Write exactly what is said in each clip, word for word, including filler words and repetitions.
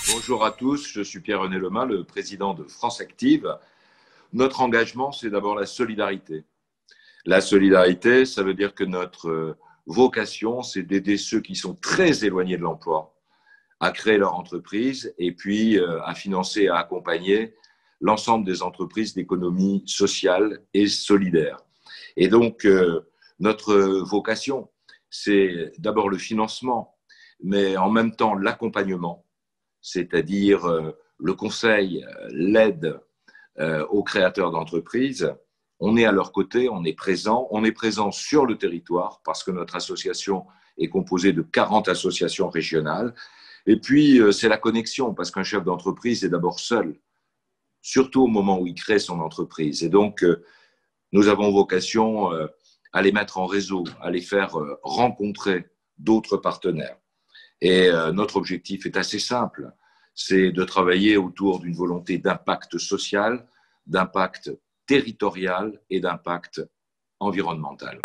Bonjour à tous, je suis Pierre-René Lemain, le président de France Active. Notre engagement, c'est d'abord la solidarité. La solidarité, ça veut dire que notre vocation, c'est d'aider ceux qui sont très éloignés de l'emploi à créer leur entreprise et puis à financer et à accompagner l'ensemble des entreprises d'économie sociale et solidaire. Et donc, notre vocation, c'est d'abord le financement, mais en même temps l'accompagnement, c'est-à-dire le conseil, l'aide aux créateurs d'entreprises. On est à leur côté, on est présent, on est présent sur le territoire parce que notre association est composée de quarante associations régionales. Et puis, c'est la connexion parce qu'un chef d'entreprise est d'abord seul, surtout au moment où il crée son entreprise. Et donc, nous avons vocation à les mettre en réseau, à les faire rencontrer d'autres partenaires. Et notre objectif est assez simple, c'est de travailler autour d'une volonté d'impact social, d'impact territorial et d'impact environnemental.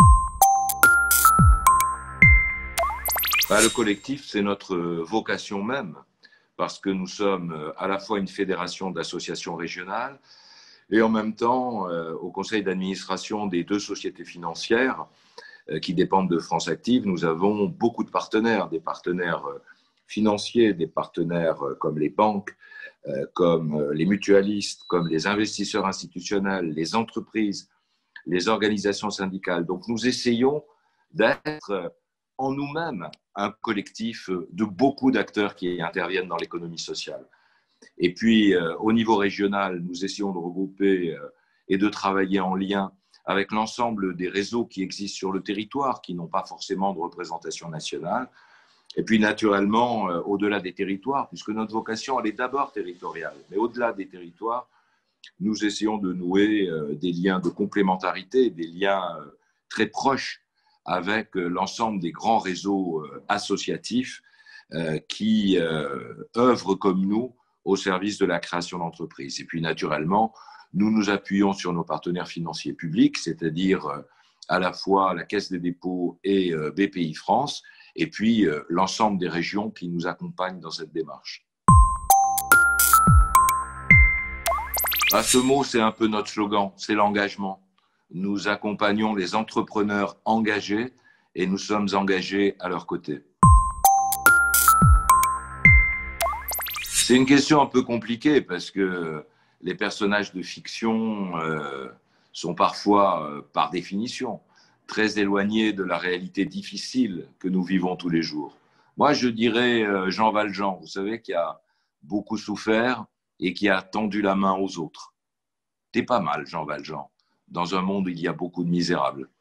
Ben, le collectif, c'est notre vocation même, parce que nous sommes à la fois une fédération d'associations régionales et en même temps au conseil d'administration des deux sociétés financières qui dépendent de France Active, nous avons beaucoup de partenaires, des partenaires financiers, des partenaires comme les banques, comme les mutualistes, comme les investisseurs institutionnels, les entreprises, les organisations syndicales. Donc nous essayons d'être en nous-mêmes un collectif de beaucoup d'acteurs qui interviennent dans l'économie sociale. Et puis au niveau régional, nous essayons de regrouper et de travailler en lien avec l'ensemble des réseaux qui existent sur le territoire, qui n'ont pas forcément de représentation nationale. Et puis, naturellement, euh, au-delà des territoires, puisque notre vocation, elle est d'abord territoriale, mais au-delà des territoires, nous essayons de nouer euh, des liens de complémentarité, des liens euh, très proches avec euh, l'ensemble des grands réseaux euh, associatifs euh, qui euh, œuvrent comme nous au service de la création d'entreprises. Et puis, naturellement, nous nous appuyons sur nos partenaires financiers publics, c'est-à-dire euh, à la fois la Caisse des dépôts et euh, B P I France, et puis euh, l'ensemble des régions qui nous accompagnent dans cette démarche. À ce mot, c'est un peu notre slogan, c'est l'engagement. Nous accompagnons les entrepreneurs engagés et nous sommes engagés à leur côté. C'est une question un peu compliquée parce que les personnages de fiction euh, sont parfois, euh, par définition, très éloignés de la réalité difficile que nous vivons tous les jours. Moi, je dirais euh, Jean Valjean, vous savez, qui a beaucoup souffert et qui a tendu la main aux autres. T'es pas mal, Jean Valjean. Dans un monde où il y a beaucoup de misérables.